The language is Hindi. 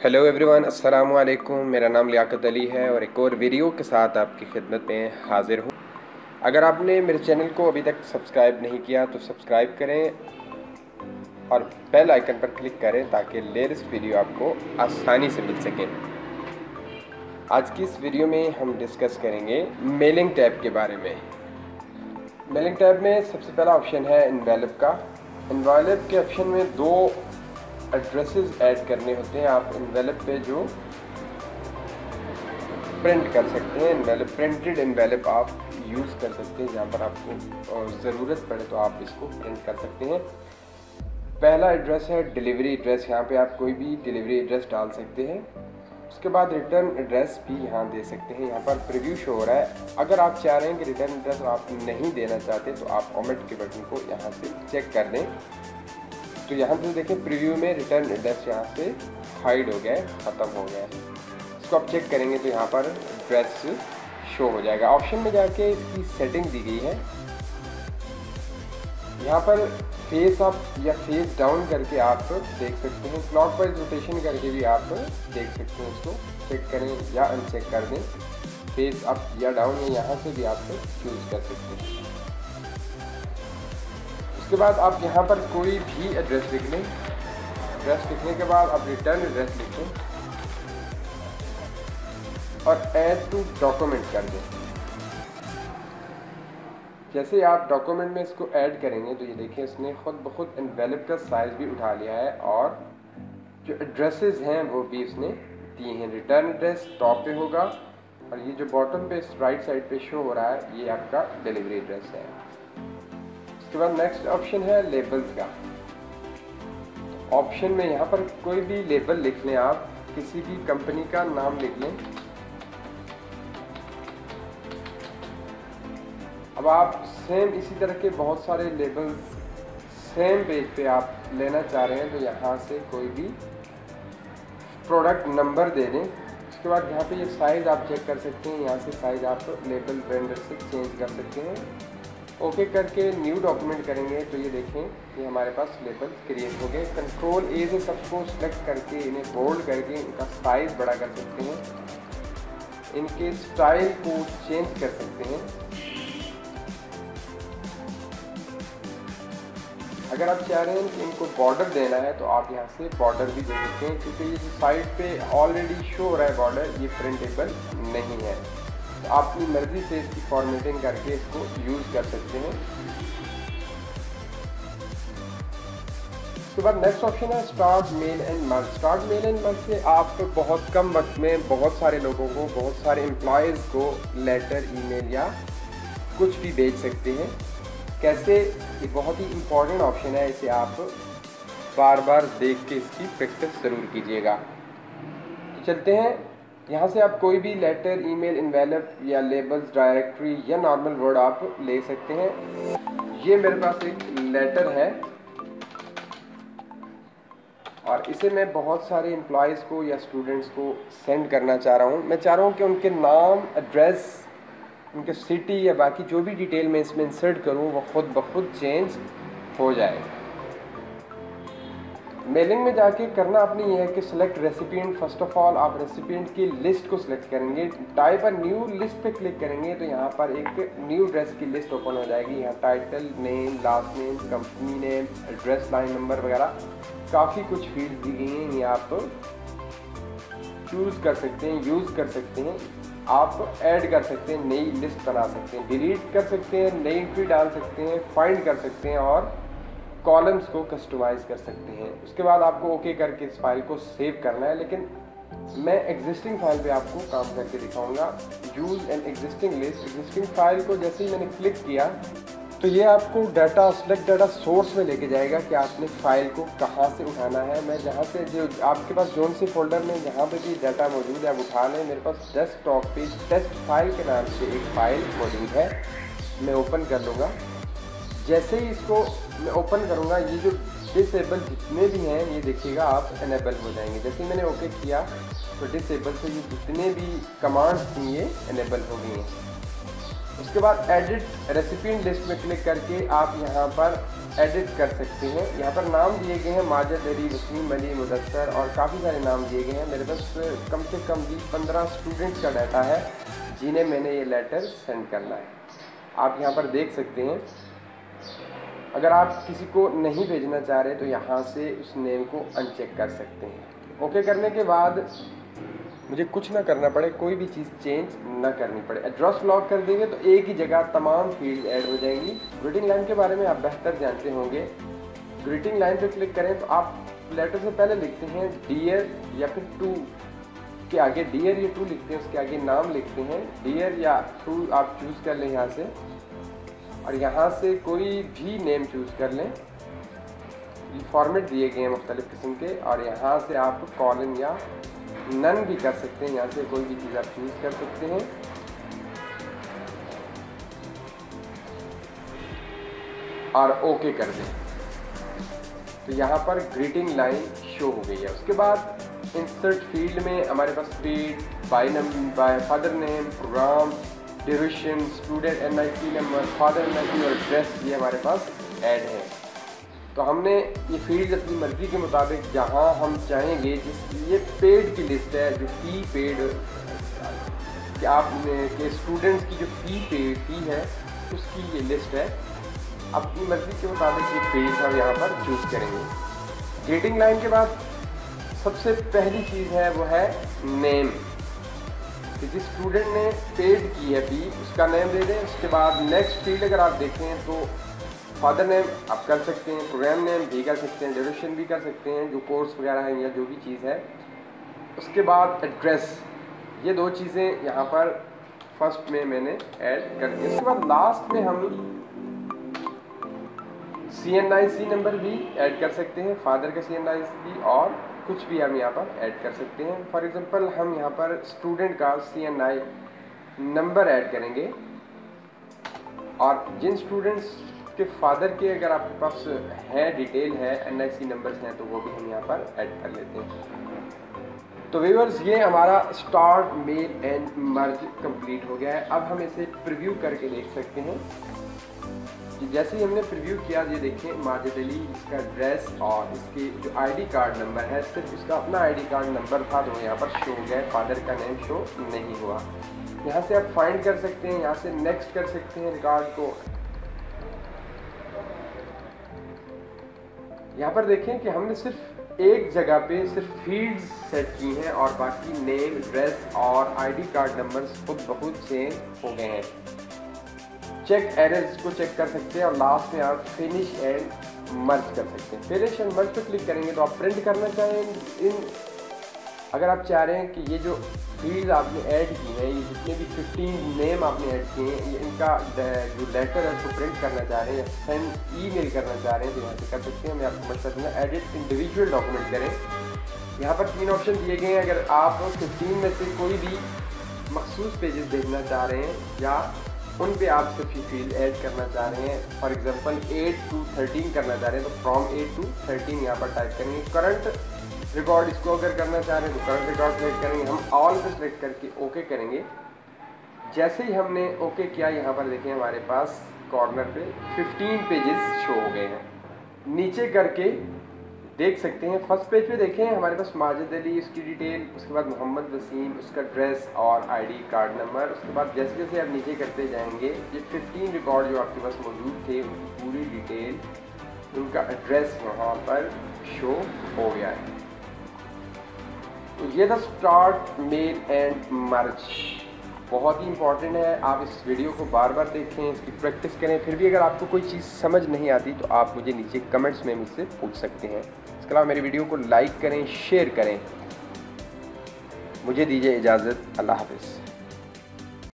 हेलो एवरीवन, अस्सलाम वालेकुम। मेरा नाम लियाकत अली है और एक और वीडियो के साथ आपकी खिदमत में हाज़िर हूँ। अगर आपने मेरे चैनल को अभी तक सब्सक्राइब नहीं किया तो सब्सक्राइब करें और बेल आइकन पर क्लिक करें ताकि लेटेस्ट वीडियो आपको आसानी से मिल सके। आज की इस वीडियो में हम डिस्कस करेंगे मेलिंग टैब के बारे में। मेलिंग टैब में सबसे पहला ऑप्शन है एनवेलप का। एनवेलप के ऑप्शन में दो एड्रेसेस ऐड करने होते हैं। आप एनवेलप पे जो प्रिंट कर सकते हैं, एनवेलप प्रिंटेड एनवेलप आप यूज़ कर सकते हैं। जहाँ पर आपको ज़रूरत पड़े तो आप इसको प्रिंट कर सकते हैं। पहला एड्रेस है डिलीवरी एड्रेस। यहाँ पे आप कोई भी डिलीवरी एड्रेस डाल सकते हैं। उसके बाद रिटर्न एड्रेस भी यहाँ दे सकते हैं। यहाँ पर प्रीव्यू शो हो रहा है। अगर आप चाह रहे हैं कि रिटर्न एड्रेस आप नहीं देना चाहते तो आप ओमिट के बटन को यहाँ से चेक कर दें। तो यहाँ पे देखें प्रीव्यू में रिटर्न एड्रेस यहाँ से हाइड हो गया है, ख़त्म हो गया है। इसको आप चेक करेंगे तो यहाँ पर एड्रेस शो हो जाएगा। ऑप्शन में जाके इसकी सेटिंग दी गई है। यहाँ पर फेस अप या फेस डाउन करके आप देख सकते हैं। क्लॉकवाइज रोटेशन करके भी आप देख सकते हैं। इसको चेक करें या अनचेक कर दें। फेस अप या डाउन या यहाँ से भी आप चूज़ कर सकते हैं। उसके बाद आप यहाँ पर कोई भी एड्रेस लिख लें। एड्रेस लिखने के बाद आप रिटर्न एड्रेस लिखें और ऐड टू डॉक्यूमेंट कर दें। जैसे आप डॉक्यूमेंट में इसको ऐड करेंगे तो ये देखें इसने खुद ब खुद एनवेलप का साइज़ भी उठा लिया है और जो एड्रेसेस हैं वो भी इसने दिए हैं। रिटर्न एड्रेस टॉप पे होगा और ये जो बॉटम पे राइट साइड पे शो हो रहा है ये आपका डिलीवरी एड्रेस है। उसके बाद नेक्स्ट ऑप्शन है लेबल्स का। ऑप्शन में यहाँ पर कोई भी लेबल लिख लें। आप किसी भी कंपनी का नाम लिख लें। अब आप सेम इसी तरह के बहुत सारे लेबल्स सेम पेज पे आप लेना चाह रहे हैं तो यहाँ से कोई भी प्रोडक्ट नंबर दे दें। उसके बाद यहाँ पे ये साइज़ आप चेक कर सकते हैं। यहाँ से साइज़ आप लेबल वेंडर से चेंज कर सकते हैं। ओके करके न्यू डॉक्यूमेंट करेंगे तो ये देखें ये हमारे पास लेबल क्रिएट हो गए। कंट्रोल ए से सबको सेलेक्ट करके इन्हें बोल्ड करके इनका साइज़ बड़ा कर सकते हैं। इनके स्टाइल को चेंज कर सकते हैं। अगर आप चाह रहे हैं कि इनको बॉर्डर देना है तो आप यहाँ से बॉर्डर भी दे सकते हैं, क्योंकि ये जो साइड पे ऑलरेडी शो हो रहा है बॉर्डर ये प्रिंटेबल नहीं है। तो आप अपनी मर्ज़ी से इसकी फॉर्मेटिंग करके इसको यूज़ कर सकते हैं। उसके बाद नेक्स्ट ऑप्शन है start mail and month. Start mail and month से आप बहुत कम वक्त में बहुत सारे लोगों को, बहुत सारे एम्प्लॉयज़ को लेटर, ईमेल या कुछ भी भेज सकते हैं। कैसे? ये बहुत ही इम्पॉर्टेंट ऑप्शन है। इसे आप बार बार देख के इसकी प्रैक्टिस ज़रूर कीजिएगा। तो चलते हैं। यहाँ से आप कोई भी लेटर, ईमेल, एनवेलप या लेबल्स, डायरेक्टरी या नॉर्मल वर्ड आप ले सकते हैं। ये मेरे पास एक लेटर है और इसे मैं बहुत सारे एम्प्लॉयज़ को या स्टूडेंट्स को सेंड करना चाह रहा हूँ। मैं चाह रहा हूँ कि उनके नाम, एड्रेस, उनके सिटी या बाकी जो भी डिटेल मैं इसमें इंसर्ट करूँ वो खुद ब खुद चेंज हो जाए। मेलिंग में जाके करना आपने ये है कि select recipient. First of all आप रेसिपिएंट की लिस्ट को सिलेक्ट करेंगे। टाइप अ न्यू लिस्ट पे क्लिक करेंगे तो यहाँ पर एक न्यू एड्रेस की लिस्ट ओपन हो जाएगी। यहाँ title, name, last name, company name, address, line number वगैरह काफ़ी कुछ फील्ड दी गई हैं। ये आप चूज़ कर सकते हैं, यूज़ कर सकते हैं। आप ऐड कर सकते हैं, नई लिस्ट बना सकते हैं, डिलीट कर सकते हैं, नई एंट्री डाल सकते हैं, फाइंड कर सकते हैं और कॉलम्स को कस्टमाइज़ कर सकते हैं। उसके बाद आपको ओके करके इस फाइल को सेव करना है। लेकिन मैं एग्जिस्टिंग फाइल पे आपको काम करके दिखाऊंगा। Use an existing list. Existing file को जैसे ही मैंने क्लिक किया तो ये आपको डाटा, सिलेक्ट डाटा सोर्स में लेके जाएगा कि आपने फ़ाइल को कहाँ से उठाना है। मैं जहाँ से जो आपके पास जोन से फोल्डर में जहाँ पे भी डाटा मौजूद है आप उठा लें। मेरे पास डेस्कटॉप पे टेस्ट फाइल के नाम से एक फ़ाइल मौजूद है। मैं ओपन कर लूँगा। जैसे ही इसको मैं ओपन करूँगा ये जो डिसेबल जितने भी हैं ये देखिएगा आप इनेबल हो जाएंगे। जैसे मैंने ओके किया तो डिसेबल से ये जितने भी कमांड्स थी ये इनेबल हो गई हैं। उसके बाद एडिट रेसिपिएंट लिस्ट में क्लिक करके आप यहाँ पर एडिट कर सकते हैं। यहाँ पर नाम दिए गए हैं माजिद अली, वसीम अली, मुदस्सर और काफ़ी सारे नाम दिए गए हैं। मेरे पास कम से कम भी 15 स्टूडेंट्स का डाटा है जिन्हें मैंने ये लेटर सेंड करना है। आप यहाँ पर देख सकते हैं। अगर आप किसी को नहीं भेजना चाह रहे तो यहाँ से उस नेम को अनचेक कर सकते हैं। ओके करने के बाद मुझे कुछ ना करना पड़े, कोई भी चीज़ चेंज ना करनी पड़े। एड्रेस लॉक कर देंगे तो एक ही जगह तमाम फील्ड ऐड हो जाएंगी। ग्रीटिंग लाइन के बारे में आप बेहतर जानते होंगे। ग्रीटिंग लाइन पर क्लिक करें तो आप लेटर से पहले लिखते हैं डियर या फिर टू के आगे डियर या टू लिखते हैं, उसके आगे नाम लिखते हैं। डियर या टू आप चूज़ कर लें यहाँ से, और यहाँ से कोई भी नेम चूज़ कर लें। फॉर्मेट दिए गए हैं मुख्तलिफ़ किस्म के, और यहाँ से आप कॉलन या नन भी कर सकते हैं। यहाँ से कोई भी चीज़ आप चूज़ कर सकते हैं और ओके कर दें तो यहाँ पर ग्रीटिंग लाइन शो हो गई है। उसके बाद इंसर्ट फील्ड में हमारे पास state, by father name, program, duration, student NIC number, father NIC और एड्रेस ये हमारे पास ऐड है। तो हमने ये फील्ड अपनी मर्ज़ी के मुताबिक जहाँ हम चाहेंगे, ये पेड की लिस्ट है, जो फ़ी पेड कि आपने के स्टूडेंट्स की जो फ़ी है उसकी ये लिस्ट है। अपनी मर्ज़ी के मुताबिक ये फील्ड हम यहाँ पर चूज़ करेंगे। ग्रीटिंग लाइन के बाद सबसे पहली चीज़ है वो है नेम। जिस स्टूडेंट ने पेड की है फ़ी उसका नेम दे दें। उसके बाद नेक्स्ट फील्ड अगर आप देखें तो फादर नेम आप कर सकते हैं, प्रोग्राम नेम भी कर सकते हैं, ड्यूरेशन भी कर सकते हैं, जो कोर्स वगैरह है या जो भी चीज़ है। उसके बाद एड्रेस, ये दो चीज़ें यहाँ पर फर्स्ट में मैंने ऐड कर दी। उसके बाद लास्ट में हम CNIC नंबर भी ऐड कर सकते हैं, फादर का CNIC और कुछ भी हम यहाँ पर ऐड कर सकते हैं। फॉर एग्ज़ाम्पल हम यहाँ पर स्टूडेंट का CNI नंबर ऐड करेंगे, और जिन स्टूडेंट्स के फादर के अगर आपके पास है डिटेल है, NIC नंबर्स हैं, तो वो भी हम यहाँ पर ऐड कर लेते हैं। तो व्यूअर्स ये हमारा start mail and merge complete हो गया है। अब हम इसे प्रीव्यू करके देख सकते हैं कि जैसे ही हमने प्रीव्यू किया, ये देखें माजिद अली, इसका एड्रेस और इसके जो ID कार्ड नंबर है, सिर्फ इसका अपना ID कार्ड नंबर था तो यहाँ पर शो हो गया, फादर का नेम शो नहीं हुआ। यहाँ से आप फाइंड कर सकते हैं, यहाँ से नेक्स्ट कर सकते हैं रिकॉर्ड को। यहाँ पर देखें कि हमने सिर्फ एक जगह पे सिर्फ फील्ड्स सेट की हैं और बाकी नेम, एड्रेस और ID कार्ड नंबर्स खुद बहुत चेंज हो गए हैं। चेक एरर्स को चेक कर सकते हैं और लास्ट में आप फिनिश एंड मर्ज कर सकते हैं। फिनिश एंड मर्ज पे क्लिक करेंगे तो आप प्रिंट करना चाहें अगर आप चाह रहे हैं कि ये जो फील्ड आपने ऐड की है, ये जितने भी 15 नेम आपने ऐड किए हैं, ये इनका जो लेटर है उसको प्रिंट करना चाह रहे हैं, सेंड ईमेल करना चाह रहे हैं, तो यहाँ से कर सकते हैं। मैं आपको मशवरा दूँगा एडिट इंडिविजुअल डॉक्यूमेंट करें। यहाँ पर 3 ऑप्शन दिए गए हैं। अगर आप 15 में से कोई भी मखसूस पेजेस भेजना चाह रहे हैं या उन पे आप सिर्फ फील्ड ऐड करना चाह रहे हैं, फॉर एग्जांपल 8 to 13 करना चाह रहे हैं, तो फ्रॉम 8 to 13 यहाँ पर टाइप करेंगे। करंट रिकॉर्ड इसको अगर करना चाह रहे हैं तो करंट रिकॉर्ड सेलेक्ट करेंगे। हम ऑल पे सेलेक्ट करके ओके करेंगे। जैसे ही हमने ओके किया, यहाँ पर देखें हमारे पास कॉर्नर पे 15 पेजेस शो हो गए हैं। नीचे करके देख सकते हैं, फर्स्ट पेज पे देखें हमारे पास माजिद अली, उसकी डिटेल, उसके बाद मोहम्मद वसीम, उसका ड्रेस और ID कार्ड नंबर। उसके बाद जैसे जैसे आप नीचे करते जाएंगे, ये 15 रिकॉर्ड जो आपके पास मौजूद थे उनकी पूरी डिटेल, उनका एड्रेस यहाँ पर शो हो गया है। तो ये था स्टार्ट मेल एंड मर्ज, बहुत ही इंपॉर्टेंट है। आप इस वीडियो को बार बार देखें, इसकी प्रैक्टिस करें। फिर भी अगर आपको कोई चीज़ समझ नहीं आती तो आप मुझे नीचे कमेंट्स में मुझसे पूछ सकते हैं। इसके अलावा मेरी वीडियो को लाइक करें, शेयर करें। मुझे दीजिए इजाज़त, अल्लाह हाफ़िज़।